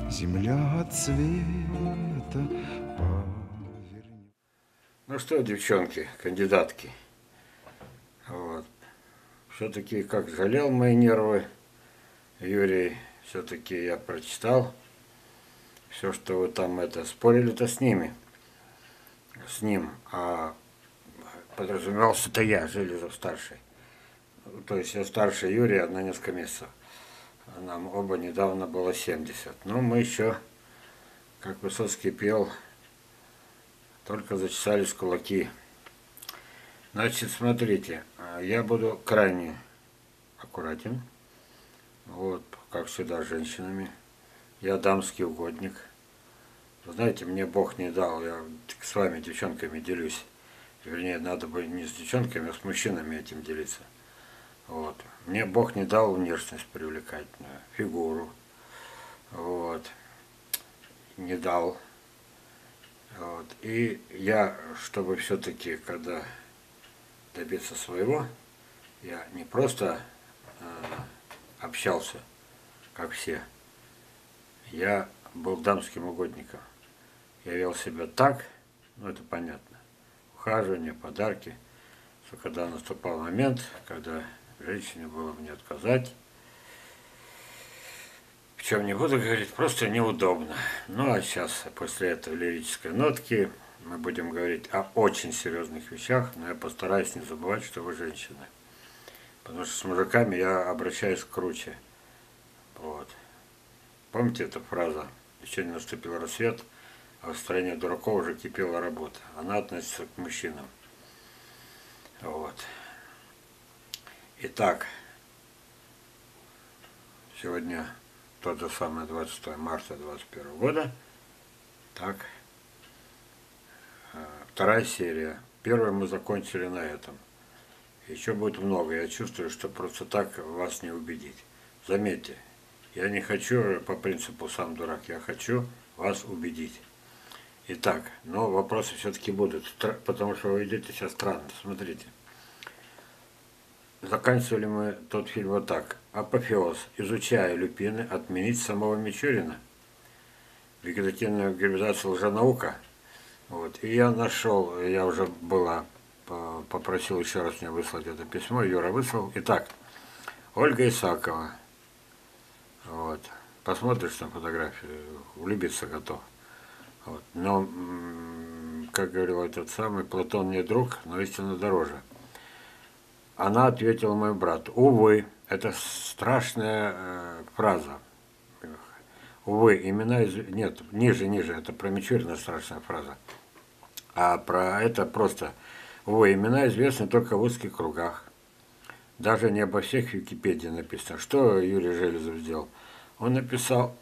земля цвета повернет. Ну что, девчонки, кандидатки, вот. Все-таки как жалел мои нервы, Юрий, все-таки я прочитал все, что вы там спорили-то с ним, а подразумевался-то я, Железов старший. То есть я старше Юрия на несколько месяцев. Нам оба недавно было 70. Но мы еще, как Высоцкий пел, только зачесались кулаки. Значит, смотрите, я буду крайне аккуратен. Вот, как всегда, с женщинами. Я дамский угодник. Вы знаете, мне Бог не дал, я с вами, девчонками, делюсь. Вернее, надо бы не с девчонками, а с мужчинами этим делиться. Вот. Мне Бог не дал внешность привлекательную, фигуру. Вот. Не дал. Вот. И я, чтобы все-таки, когда добиться своего, я не просто общался, как все. Я был дамским угодником. Я вел себя так, ну это понятно. Ухаживание, подарки. Что когда наступал момент, когда женщине было мне отказать, в чем не буду говорить, просто неудобно. Ну а сейчас, после этой лирической нотки, мы будем говорить о очень серьезных вещах, но я постараюсь не забывать, что вы женщины. Потому что с мужиками я обращаюсь круче. Вот. Помните эту фразу? Еще не наступил рассвет, а в стране дураков уже кипела работа. Она относится к мужчинам. Вот. Итак, сегодня тот же самый 26 марта 2021 года. Так, вторая серия. Первую мы закончили на этом. Еще будет много. Я чувствую, что просто так вас не убедить. Заметьте, я не хочу по принципу сам дурак, я хочу вас убедить. Итак, но вопросы все-таки будут, потому что вы идете сейчас странно. Смотрите. Заканчивали мы тот фильм вот так. Апофеоз. Изучая люпины, отменить самого Мичурина. Вегетативная гибридизация лженаука. Вот. И я нашел, я уже попросил еще раз мне выслать это письмо, Юра выслал. Итак, Ольга Исакова. Вот. Посмотришь на фотографию, влюбиться готов. Вот. Но, как говорил этот самый, Платон не друг, но истина дороже. Она ответила моему брату: увы, это страшная фраза. Увы, имена нет, ниже, это про Мичурина страшная фраза. А про это просто: увы, имена известны только в узких кругах. Даже не обо всех в Википедии написано. Что Юрий Железов сделал? Он написал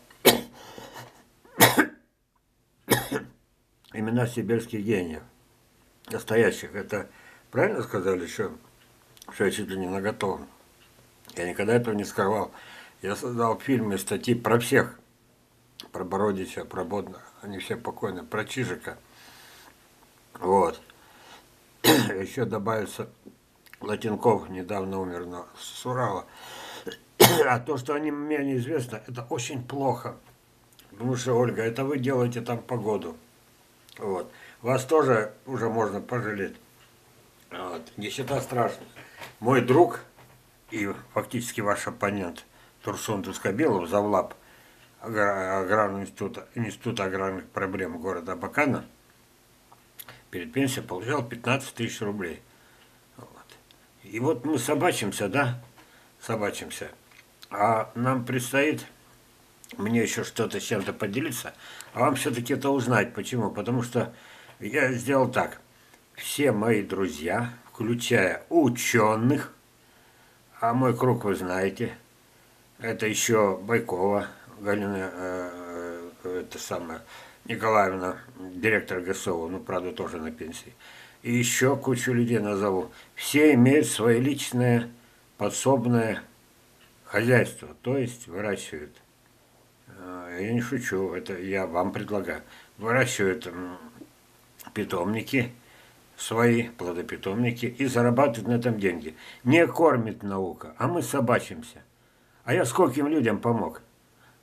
имена сибирских гениев. Настоящих. Это правильно сказали, что я чуть ли не наготовлен. Я никогда этого не скрывал. Я создал фильмы и статьи про всех. Про Бородича, про Бодна, они все покойные, про Чижика. Вот. Еще добавится Латинков, недавно умер, но с Урала. А то, что они мне неизвестно, это очень плохо. Потому что, Ольга, это вы делаете там погоду. Вот. Вас тоже уже можно пожалеть. Вот. Нищета страшная. Мой друг и фактически ваш оппонент Турсун Тускабилов, завлаб аграрного института аграрных проблем города Абакана, перед пенсией получал 15 тысяч рублей. Вот. И вот мы собачимся, да? Собачимся. А нам предстоит мне еще что-то с чем-то поделиться, а вам все-таки это узнать. Почему? Потому что я сделал так. Все мои друзья, включая ученых, а мой круг вы знаете, это еще Байкова, Галина, это самая, Николаевна, директор ГСО, ну, правда, тоже на пенсии. И еще кучу людей назову. Все имеют свое личное подсобное хозяйство, то есть выращивают. Я не шучу, это я вам предлагаю. Выращивают питомники, свои плодопитомники, и зарабатывают на этом деньги. Не кормит наука, а мы собачимся. А я скольким людям помог?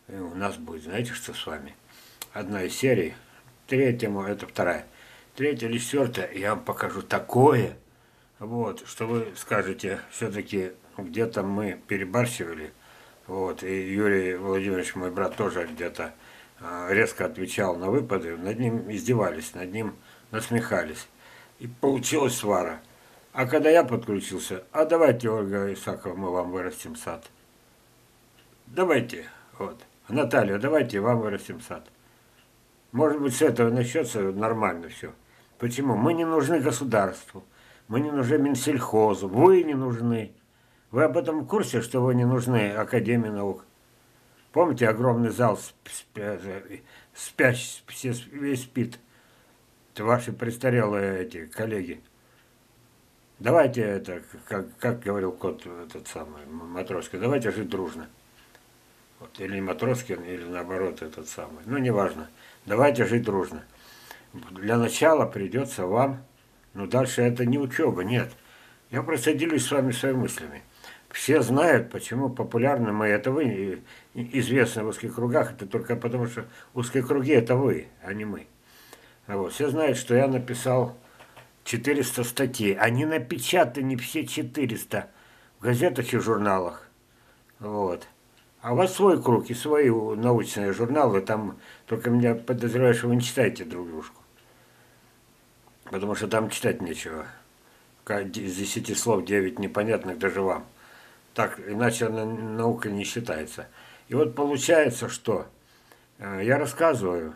И у нас будет, знаете, что с вами? Одна из серий, третьему, это вторая. Третья или четвертая, я вам покажу такое, вот, что вы скажете, все-таки где-то мы перебарщивали, вот, и Юрий Владимирович, мой брат, тоже где-то резко отвечал на выпады, над ним издевались, над ним насмехались. И получилась свара. А когда я подключился, а давайте, Ольга Исакова, мы вам вырастим сад. Давайте, вот. Наталья, давайте вам вырастим сад. Может быть, с этого начнется нормально все. Почему? Мы не нужны государству, мы не нужны Минсельхозу, вы не нужны. Вы об этом в курсе, что вы не нужны Академии наук? Помните огромный зал спящий, все, весь спит? Это ваши престарелые эти коллеги. Давайте это, как говорил кот этот самый Матроскин, давайте жить дружно. Вот, или Матроскин, или наоборот этот самый. Ну, неважно. Давайте жить дружно. Для начала придется вам, ну, дальше это не учеба, нет. Я просто делюсь с вами своими мыслями. Все знают, почему популярны мы, это вы, известны в узких кругах, это только потому, что узкие круги это вы, а не мы. Вот. Все знают, что я написал 400 статей. Они напечатаны все 400 в газетах и журналах. Вот. А у вас свой круг и свои научные журналы, там только меня подозреваю, что вы не читаете друг дружку. Потому что там читать нечего. Из 10 слов 9 непонятных даже вам. Так, иначе наука не считается. И вот получается, что я рассказываю,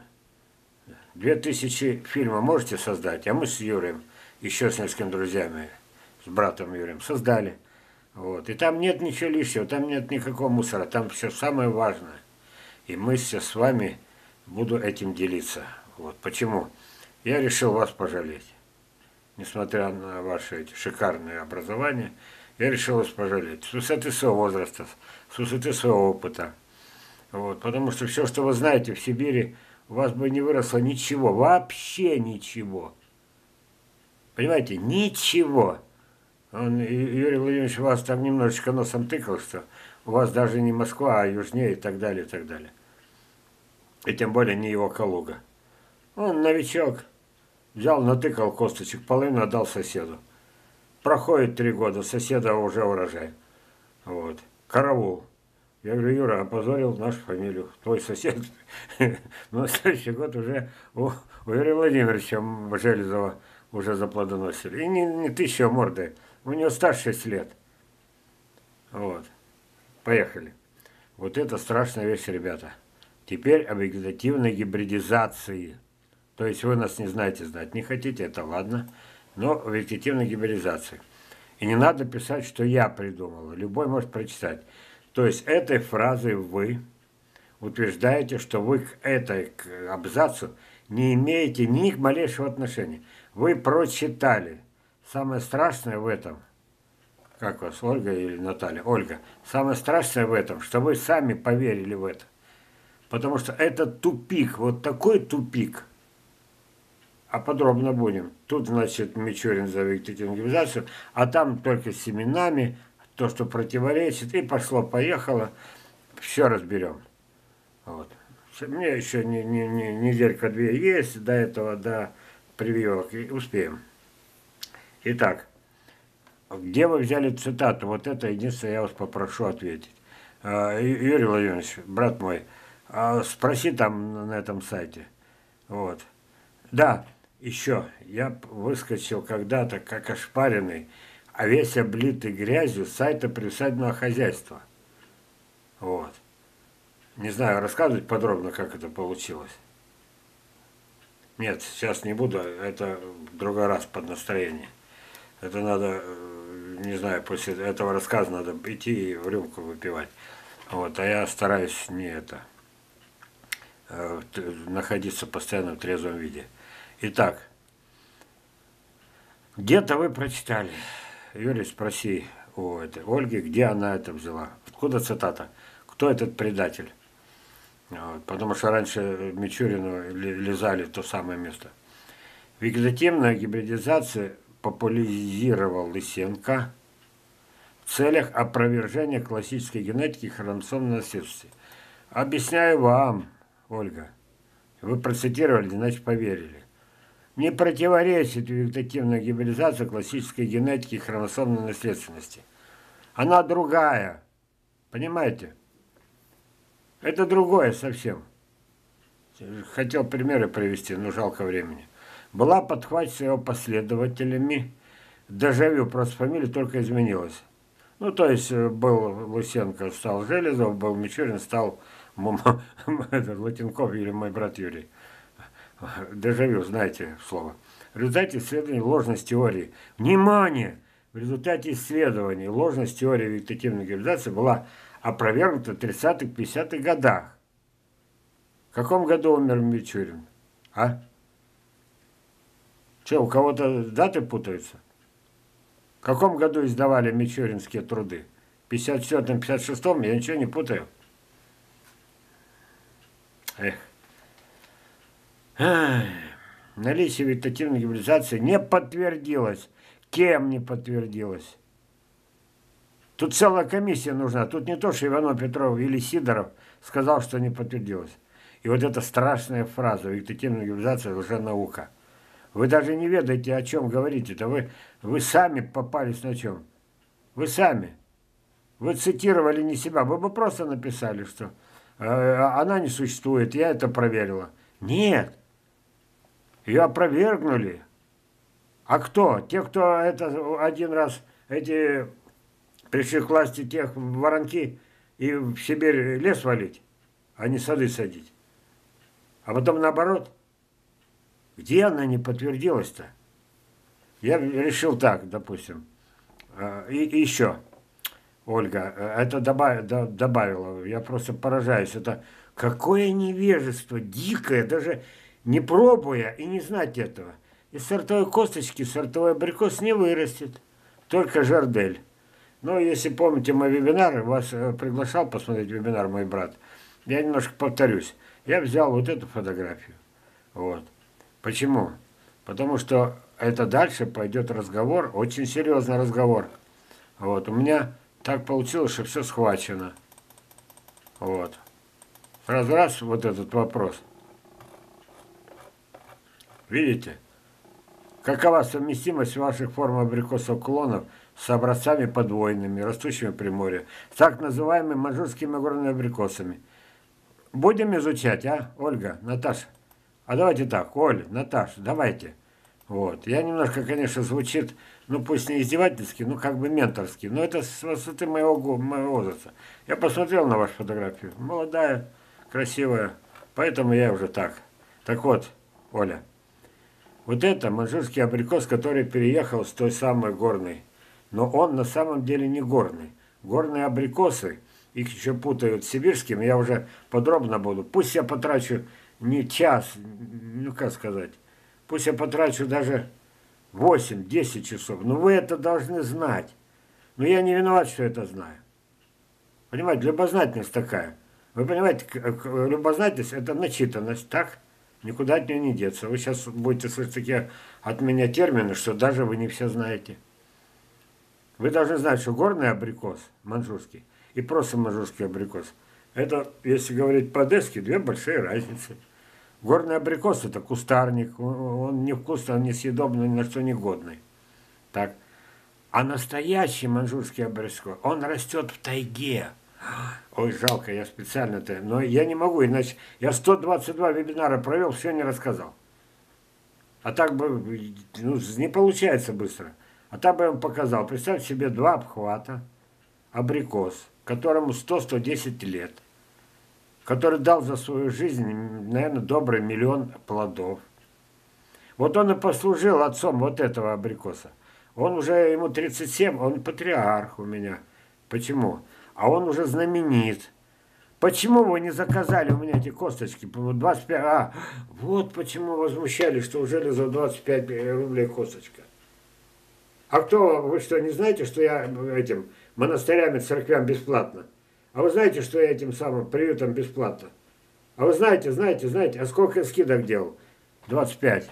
2000 фильмов можете создать, а мы с Юрием, еще с несколькими друзьями, с братом Юрием, создали. Вот. И там нет ничего лишнего, там нет никакого мусора, там все самое важное. И мы все с вами буду этим делиться. Вот. Почему? Я решил вас пожалеть. Несмотря на ваше эти шикарное образование, я решил вас пожалеть. С высоты своего возраста, с высоты своего опыта. Вот. Потому что все, что вы знаете в Сибири, у вас бы не выросло ничего, вообще ничего. Понимаете, ничего. Юрий Владимирович вас там немножечко носом тыкал, что у вас даже не Москва, а южнее и так далее, и так далее. И тем более не его Калуга. Он новичок, взял, натыкал косточек, половину отдал соседу. Проходит 3 года, соседа уже урожай. Вот. Караул. Я говорю, Юра, опозорил нашу фамилию. Твой сосед. Но на следующий год уже у Юрия Владимировича Железова уже заплодоносили. И не тысяча морды. У него стаж 6 лет. Вот. Поехали. Вот это страшная вещь, ребята. Теперь об вегетативной гибридизации. То есть вы нас не знаете, знать не хотите, это ладно. Но о вегетативной гибридизации. И не надо писать, что я придумал. Любой может прочитать. То есть этой фразой вы утверждаете, что вы к абзацу не имеете ни малейшего отношения. Вы прочитали. Самое страшное в этом, как вас, Ольга или Наталья? Ольга. Самое страшное в этом, что вы сами поверили в это. Потому что это тупик, вот такой тупик. А подробно будем. Тут, значит, Мичурин за вегетативную гибридизацию, а там только с семенами, то, что противоречит, и пошло-поехало. Все разберем. Вот. Мне еще неделька-две есть, до этого, до прививок, и успеем. Итак, где вы взяли цитату? Вот это единственное, я вас попрошу ответить. Юрий Владимирович, брат мой, спроси там на этом сайте. Вот. Да, еще, я выскочил когда-то, как ошпаренный, а весь облитый грязью с сайта приусадебного хозяйства. Вот. Не знаю, рассказывать подробно, как это получилось. Нет, сейчас не буду, это в другой раз под настроение. Это надо, не знаю, после этого рассказа надо идти и в рюмку выпивать. Вот, а я стараюсь не это, находиться постоянно в трезвом виде. Итак, где-то вы прочитали, Юрий, спроси у этой Ольги, где она это взяла. Откуда цитата? Кто этот предатель? Вот, потому что раньше Мичурину лизали то самое место. Вегетативная гибридизация популяризировал Лысенко в целях опровержения классической генетики и хромосомной наследственности. Объясняю вам, Ольга. Вы процитировали, значит поверили. Не противоречит вегетативная гибридизация классической генетики и хромосомной наследственности. Она другая. Понимаете? Это другое совсем. Хотел примеры привести, но жалко времени. Была подхвачена его последователями. Дежавю, просто фамилия только изменилась. Ну, то есть был Лысенко, стал Железов, был Мичурин, стал Латинков или мой брат Юрий. Дежавю, знаете слово. В результате исследований ложность теории. Внимание! В результате исследований ложность теории вегетативной гибридизации была опровергнута в 30-50-х годах. В каком году умер Мичурин? А? Че, у кого-то даты путаются? В каком году издавали мичуринские труды? В 54-м, 56-м? Я ничего не путаю. Эх. Наличие вегетативной гибридизации не подтвердилось. Кем не подтвердилось? Тут целая комиссия нужна. Тут не то, что Иванов, Петров или Сидоров сказал, что не подтвердилось. И вот эта страшная фраза «вегетативная гибридизация – лженаука». Вы даже не ведаете, о чем говорите-то. Вы сами попались на чем. Вы сами. Вы цитировали не себя. Вы бы просто написали, что она не существует, я это проверила. Нет. Ее опровергнули. А кто? Те, кто это один раз эти пришли к власти, тех воронки и в Сибирь лес валить, а не сады садить. А потом наоборот. Где она не подтвердилась-то? Я решил так, допустим. И еще, Ольга, это добавила, я просто поражаюсь. Это какое невежество, дикое, даже не пробуя и не знать этого. Из сортовой косточки сортовой абрикос не вырастет, только жардель. Но если помните мой вебинар, вас приглашал посмотреть вебинар мой брат, я немножко повторюсь. Я взял вот эту фотографию. Вот. Почему? Потому что это дальше пойдет разговор, очень серьезный разговор. Вот. У меня так получилось, что все схвачено. Вот. Сразу раз вот этот вопрос. Видите? Какова совместимость ваших форм абрикосов клонов с образцами подвойными, растущими в Приморье, с так называемыми маньчжурскими горными абрикосами? Будем изучать, а, Ольга, Наташа? А давайте так, Оль, Наташа, давайте. Вот. Я немножко, конечно, звучит, ну пусть не издевательски, ну как бы менторски, но это с высоты моего возраста. Я посмотрел на вашу фотографию, молодая, красивая, поэтому я уже так. Так вот, Оля, вот это маньчжурский абрикос, который переехал с той самой горной. Но он на самом деле не горный. Горные абрикосы, их еще путают с сибирским, я уже подробно буду. Пусть я потрачу не час, ну как сказать, пусть я потрачу даже 8-10 часов, но вы это должны знать. Но я не виноват, что это знаю. Понимаете, любознательность такая. Вы понимаете, любознательность – это начитанность, так? Никуда от нее не деться. Вы сейчас будете слышать такие от меня термины, что даже вы не все знаете. Вы должны знать, что горный абрикос, маньчжурский, и просто маньчжурский абрикос, это, если говорить по-одесски, две большие разницы. Горный абрикос – это кустарник, он невкусный, он несъедобный, ни на что не годный. Так. А настоящий маньчжурский абрикос, он растет в тайге. Ой, жалко, я специально-то, но я не могу, иначе я 122 вебинара провел, все не рассказал. А так бы, ну, не получается быстро. А так бы я вам показал. Представьте себе два обхвата, абрикос, которому 100-110 лет, который дал за свою жизнь, наверное, добрый 1 миллион плодов. Вот он и послужил отцом вот этого абрикоса. Он уже, ему 37, он патриарх у меня. Почему? А он уже знаменит. Почему вы не заказали у меня эти косточки? 25, вот почему возмущались, что у Железа 25 рублей косточка. А кто, вы что, не знаете, что я этим монастырям и церквям бесплатно? А вы знаете, что я этим самым приютом бесплатно? А вы знаете, а сколько скидок делал? 25.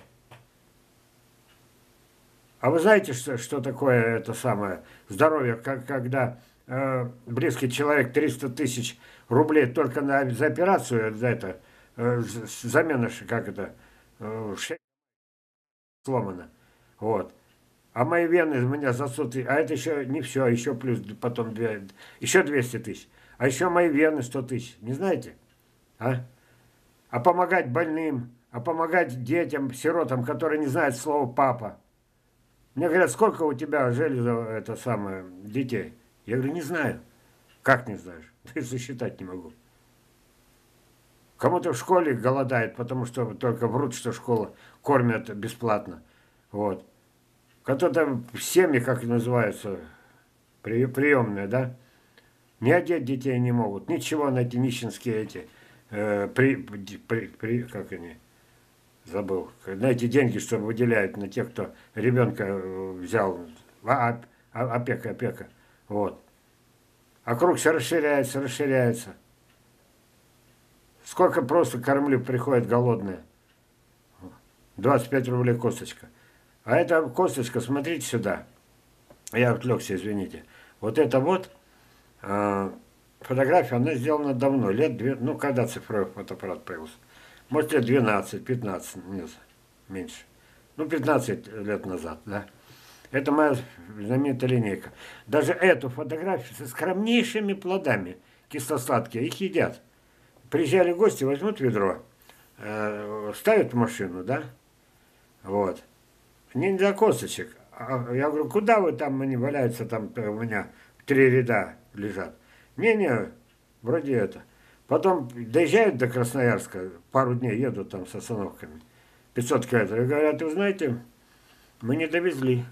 А вы знаете, что такое это самое здоровье, когда близкий человек 300 тысяч рублей только за операцию, за это, замена, как это, шея сломана. Вот. А мои вены из меня засут, а это еще не все, еще плюс потом еще 200 тысяч. А еще мои вены 100 тысяч. Не знаете? А помогать больным, а помогать детям, сиротам, которые не знают слова «папа». Мне говорят, сколько у тебя железо, это самое, детей? Я говорю, не знаю. Как не знаешь? Ты засчитать не могу. Кому-то в школе голодает, потому что только врут, что школа кормят бесплатно. Вот. Кто-то в семьи, как называются, приемные, да? Не одеть детей не могут. Ничего на эти нищенские эти, как они, забыл. На эти деньги, что выделяют на тех, кто ребенка взял. Опека. Вот. А круг все расширяется, расширяется. Сколько просто кормлю, приходят голодные. 25 рублей косточка. А эта косточка, смотрите сюда. Я отвлекся, извините. Вот это вот фотография, она сделана давно, лет 2, ну, когда цифровой фотоаппарат появился. Может, лет 12, 15, нет, меньше. Ну, 15 лет назад, да. Это моя знаменитая линейка. Даже эту фотографию со скромнейшими плодами, кисло-сладкие, их едят. Приезжали гости, возьмут ведро, ставят в машину, да, вот. Не для косточек. Я говорю, куда вы там, они валяются, там у меня 3 ряда лежат. Не, вроде это. Потом доезжают до Красноярска, пару дней едут там с остановками, 500 километров, и говорят, вы знаете, мы не довезли.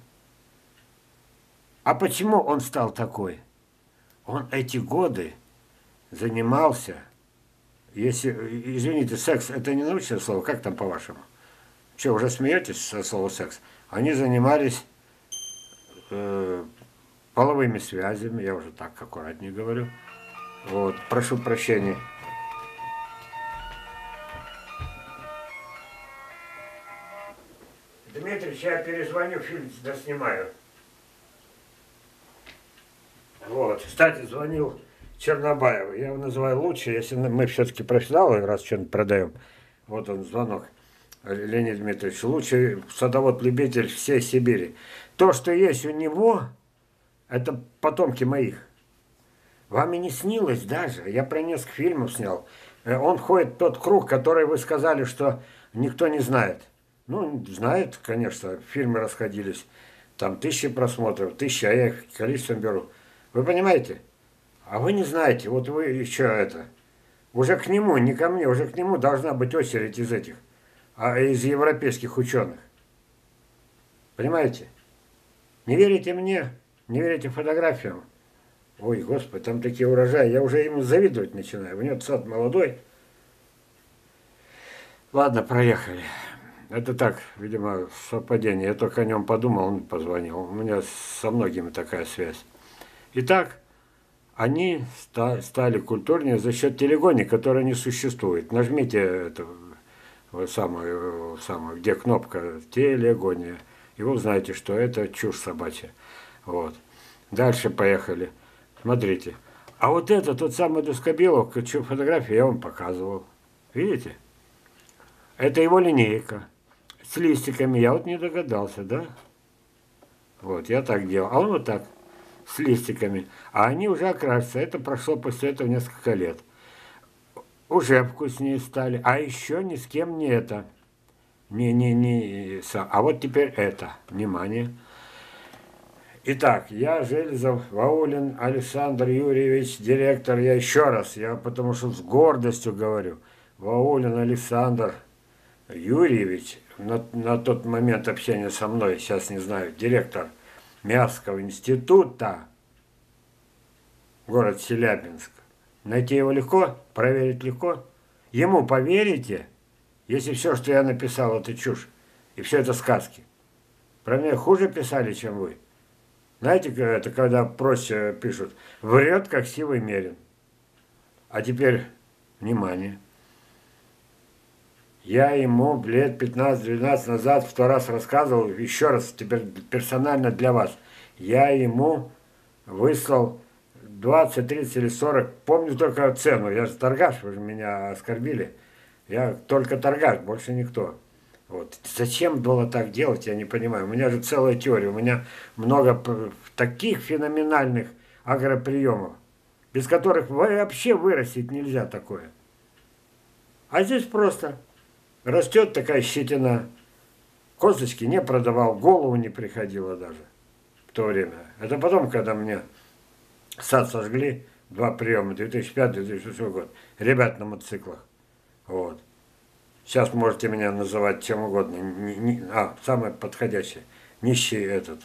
А почему он стал такой? Он эти годы занимался, если, извините, секс, это не научное слово, как там по-вашему? Что, уже смеетесь со слова секс? Они занимались половыми связями, я уже так аккуратнее говорю. Вот, прошу прощения. Дмитрий, я перезвоню, фильм доснимаю. Вот, кстати, звонил Чернобаеву. Я его называю лучше, если мы все-таки профессионалы, раз что-нибудь продаем. Вот он, звонок. Леонид Дмитриевич, лучший садовод-любитель всей Сибири. То, что есть у него, это потомки моих. Вам и не снилось даже. Я про несколько фильмов снял. Он ходит тот круг, который вы сказали, что никто не знает. Ну, знает, конечно, фильмы расходились. Там 1000 просмотров, 1000, а я их количеством беру. Вы понимаете? А вы не знаете. Вот вы еще это. Уже к нему, не ко мне, уже к нему должна быть очередь из этих. А из европейских ученых. Понимаете? Не верите мне? Не верите фотографиям? Ой, Господи, там такие урожаи. Я уже ему завидовать начинаю. У него сад молодой. Ладно, проехали. Это так, видимо, совпадение. Я только о нем подумал, он позвонил. У меня со многими такая связь. Итак, они стали культурнее за счет телегони, которая не существует. Нажмите эту самую, где кнопка телегония. И вы узнаете, что это чушь собачья. Вот. Дальше поехали. Смотрите. А вот это, тот самый Дускобелов, чью фотографию я вам показывал. Видите? Это его линейка. С листиками. Я вот не догадался, да? Вот, я так делал. А он вот так. С листиками. А они уже окрасятся. Это прошло после этого несколько лет. Уже вкуснее стали. А еще ни с кем не это. А вот теперь это. Внимание. Итак, я Железов, Ваулин Александр Юрьевич, директор. Я еще раз, потому что с гордостью говорю. Ваулин Александр Юрьевич, на тот момент общения со мной, сейчас не знаю, директор Мягского института, город Челябинск. Найти его легко, проверить легко. Ему поверите, если все, что я написал, это чушь, и все это сказки. Про меня хуже писали, чем вы. Знаете, это когда проще пишут, врет, как сивый мерин. А теперь, внимание. Я ему лет 15-12 назад в 2 раз рассказывал, еще раз, теперь персонально для вас. Я ему выслал 20, 30 или 40. Помню только цену. Я же торгаш, вы же меня оскорбили. Я только торгаш, больше никто. Вот. Зачем было так делать, я не понимаю. У меня же целая теория. У меня много таких феноменальных агроприемов, без которых вообще вырастить нельзя такое. А здесь просто растет такая щетина. Косточки не продавал, в голову не приходило даже в то время. Это потом, когда мне сад сожгли, 2 приема, 2005-2006 год, ребят на мотоциклах. Вот. Сейчас можете меня называть чем угодно. Самый подходящий. Нищий этот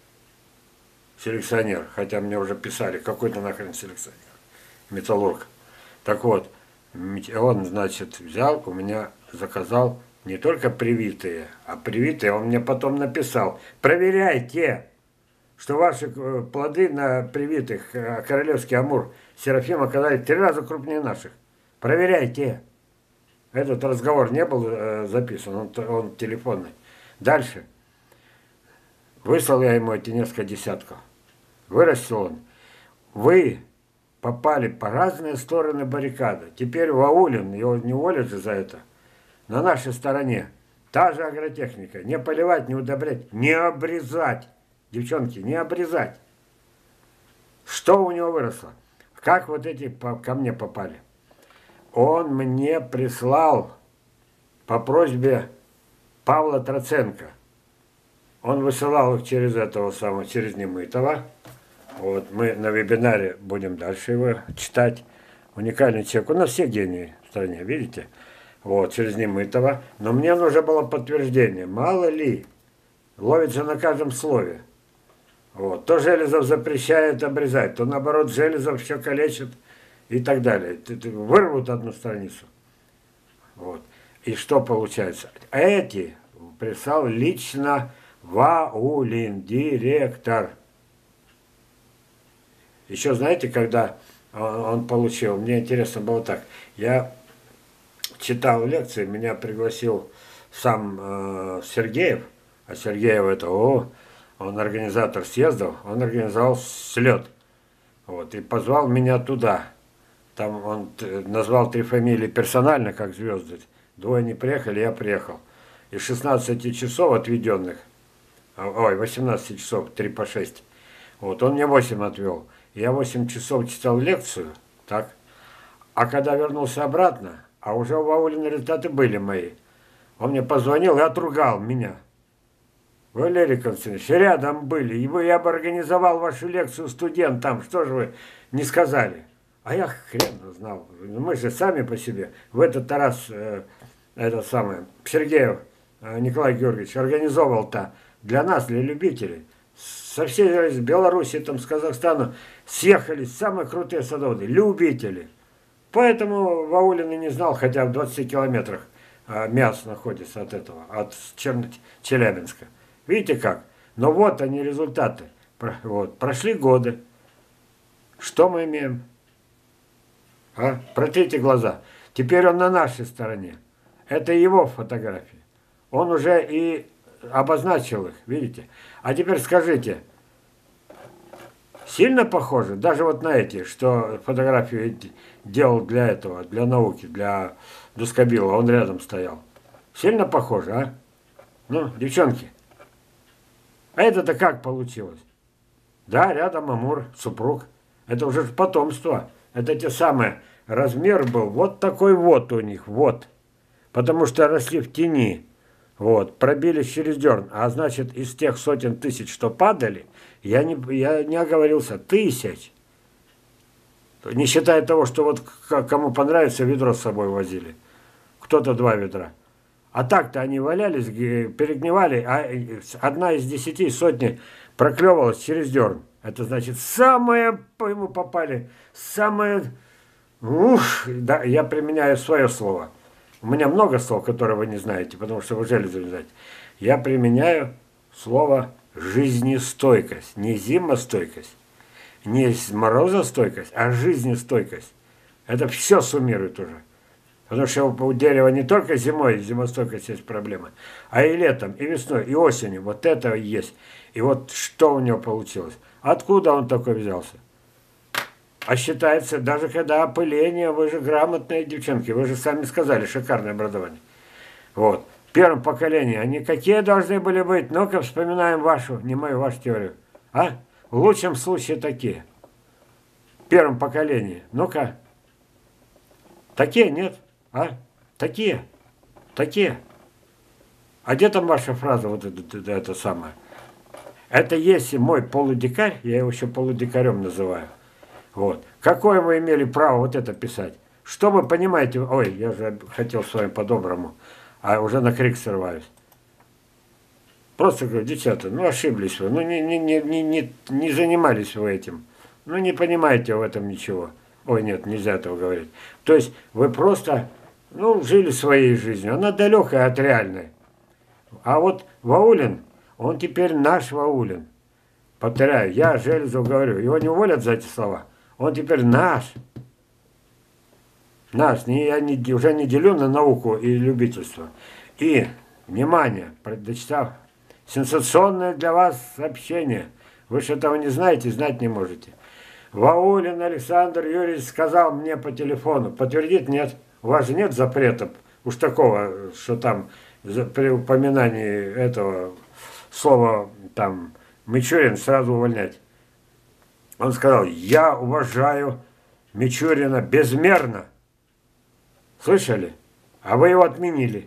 селекционер. Хотя мне уже писали, какой-то нахрен селекционер. Металлург. Так вот, он, значит, взял, у меня заказал не только привитые, а привитые он мне потом написал. Проверяйте, что ваши плоды на привитых, королевский амур, Серафим оказались 3 раза крупнее наших. Проверяйте. Этот разговор не был записан, он телефонный. Дальше. Выслал я ему эти несколько десятков. Вырастил он. Вы попали по разные стороны баррикады. Теперь Ваулин, его не уволят же за это, на нашей стороне. Та же агротехника. Не поливать, не удобрять, не обрезать. Девчонки, не обрезать. Что у него выросло? Как вот эти ко мне попали? Он мне прислал по просьбе Павла Троценко. Он высылал их через этого самого, через Немытова. Вот мы на вебинаре будем дальше его читать. Уникальный человек. У нас все гении в стране, видите? Вот, через Немытова. Но мне нужно было подтверждение. Мало ли, ловит же на каждом слове. Вот. То Железов запрещает обрезать, то наоборот Железов все калечит и так далее. Вырвут одну страницу. Вот. И что получается? Эти прислал лично Ваулин, директор. Еще знаете, когда он получил, мне интересно было так, я читал лекции, меня пригласил сам Сергеев, а Сергеев это он организатор съездов, он организовал слет, вот, и позвал меня туда. Там он назвал 3 фамилии персонально, как звезды. 2 не приехали, я приехал. Из 16 часов отведенных, 18 часов, 3 по 6, вот, он мне 8 отвел. Я 8 часов читал лекцию, так, а когда вернулся обратно, а уже у Ваулина результаты были мои, он мне позвонил и отругал меня. Валерий Константинович, рядом были, и я бы организовал вашу лекцию студентам, что же вы не сказали? А я хрен знал, мы же сами по себе. В этот раз, это самое, Сергеев Николай Георгиевич организовал-то для нас, для любителей. Со всей Беларуси, там, с Казахстана съехались самые крутые садоводы, любители. Поэтому Ваулин и не знал, хотя в 20 километрах Мяс находится от этого, от Челябинска. Видите как? Но вот они результаты. Вот. Прошли годы. Что мы имеем? Протрите глаза. Теперь он на нашей стороне. Это его фотографии. Он уже и обозначил их, видите? А теперь скажите, сильно похоже? Даже вот на эти, что фотографию делал для этого, для науки, для Дускобила, он рядом стоял. Сильно похоже, а? Ну, девчонки. А это-то как получилось? Да, рядом Амур, супруг. Это уже потомство. Это те самые. Размер был вот такой вот у них, вот. Потому что росли в тени. Вот, пробились через дерн. А значит, из тех сотен тысяч, что падали, я не оговорился, тысяч. Не считая того, что вот кому понравится, ведро с собой возили. Кто-то 2 ведра. А так-то они валялись, перегнивали, а 1 из 10 сотни проклевалась через дерн. Это значит, самое, по ему попали, самое... да, я применяю свое слово. У меня много слов, которые вы не знаете, потому что вы Железов не знаете. Я применяю слово жизнестойкость. Не зимостойкость, не морозостойкость, а жизнестойкость. Это все суммирует уже. Потому что у дерева не только зимой, зимостойкость есть проблема, а и летом, и весной, и осенью. Вот это есть. И вот что у него получилось. Откуда он такой взялся? А считается, даже когда опыление, вы же грамотные девчонки, вы же сами сказали, шикарное образование. Вот. В первом поколении они какие должны были быть? Ну-ка вспоминаем вашу, не мою, вашу теорию. А? В лучшем случае такие. В первом поколении. Ну-ка. Такие, нет? А? Такие. Такие. А где там ваша фраза, вот это самое? Это если мой полудикарь, я его еще полудикарем называю. Вот. Какое вы имели право вот это писать? Что вы понимаете? Ой, я же хотел с вами по-доброму, а уже на крик срываюсь. Просто говорю, девчата, ну ошиблись вы, ну не занимались вы этим. Ну не понимаете в этом ничего. Ой, нет, нельзя этого говорить. То есть вы просто, ну, жили своей жизнью. Она далекая от реальной. А вот Ваулин, он теперь наш Ваулин. Повторяю, я Железов говорю, его не уволят за эти слова. Он теперь наш. Наш. Я уже не делю на науку и любительство. И, внимание, дочитав, сенсационное для вас сообщение. Вы же этого не знаете, знать не можете. Ваулин Александр Юрьевич сказал мне по телефону. Подтвердит? Нет. У вас же нет запрета. Уж такого, что там при упоминании этого слова там Мичурин сразу увольнять. Он сказал, я уважаю Мичурина безмерно. Слышали? А вы его отменили.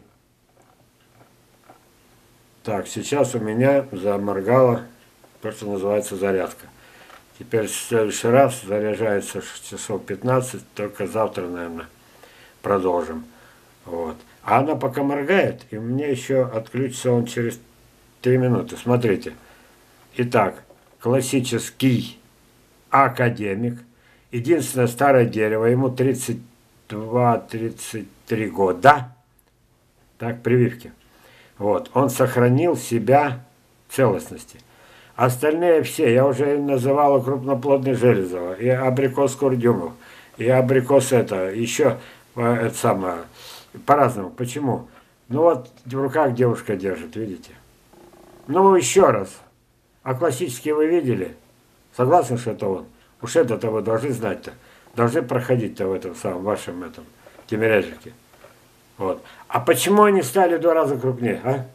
Так, сейчас у меня заморгало то, что называется зарядка. Теперь в следующий раз заряжается часов 15, только завтра, наверное, продолжим. Вот. А она пока моргает, и у меня еще отключится он через 3 минуты. Смотрите. Итак, классический академик. Единственное старое дерево, ему 32-33 года. Так, прививки. Вот. Он сохранил себя в целостности. Остальные все, я уже называла крупноплодный Железова, и абрикос Курдюмов, и абрикос это, еще это самое, по-разному. Почему? Ну вот в руках девушка держит, видите? Ну еще раз. А классические вы видели? Согласны, что это он? Уж это-то вы должны знать-то. Должны проходить-то в этом самом вашем этом Тимирязевке. Вот. А почему они стали в 2 раза крупнее, а?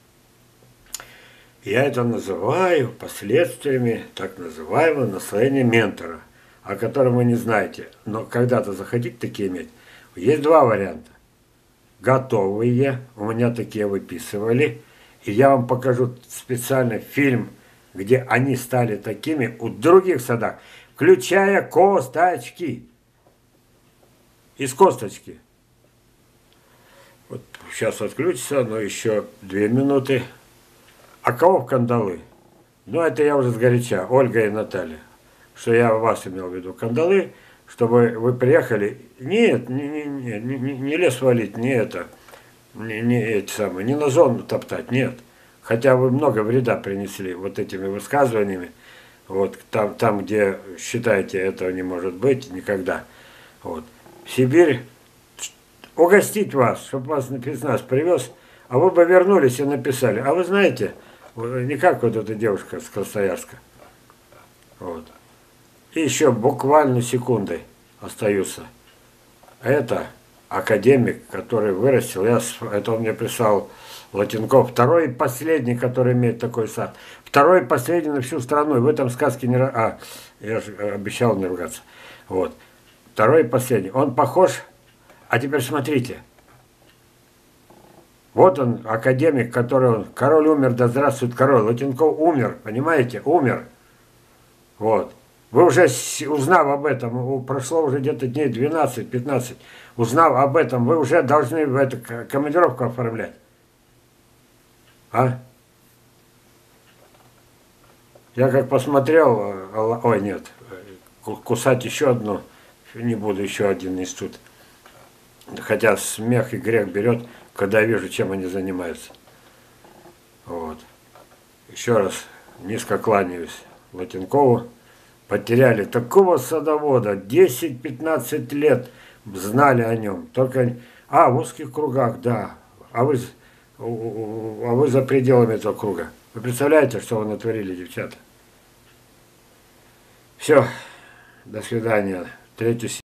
Я это называю последствиями так называемого наслоения ментора, о котором вы не знаете. Но когда-то захотите такие иметь, есть 2 варианта. Готовые, у меня такие выписывали, и я вам покажу специально фильм, где они стали такими у других садах, включая косточки. Из косточки. Вот сейчас отключится, но еще 2 минуты. А кого в кандалы? Ну, это я уже сгоряча, Ольга и Наталья. Что я вас имел в виду. Кандалы, чтобы вы приехали. Нет, не лес валить, не это. Не на зону топтать, нет. Хотя вы много вреда принесли вот этими высказываниями. Вот там, где считаете, этого не может быть никогда. Вот. В Сибирь угостить вас, чтобы вас на спецназ привез, а вы бы вернулись и написали. А вы знаете, не как вот эта девушка с Красноярска. Вот. И еще буквально секундой остаются. Это академик, который вырастил, это он мне прислал Латинков, второй и последний, который имеет такой сад. Второй и последний на всю страну. И в этом сказке не... я же обещал не ругаться. Вот. Второй и последний. Он похож... А теперь смотрите. Вот он, академик, который... Король умер, да здравствует король. Латинков умер, понимаете? Умер. Вот. Вы уже, узнав об этом, прошло уже где-то дней 12-15, узнав об этом, вы уже должны в эту командировку оформлять. А? Я как посмотрел, ой, нет, кусать еще одну, не буду, еще один институт. Хотя смех и грех берет, когда я вижу, чем они занимаются. Вот. Еще раз низко кланяюсь Латинкову. Потеряли такого садовода, 10-15 лет знали о нем. Только, в узких кругах, да. А вы за пределами этого круга. Вы представляете, что вы натворили, девчата? Все. До свидания. Третью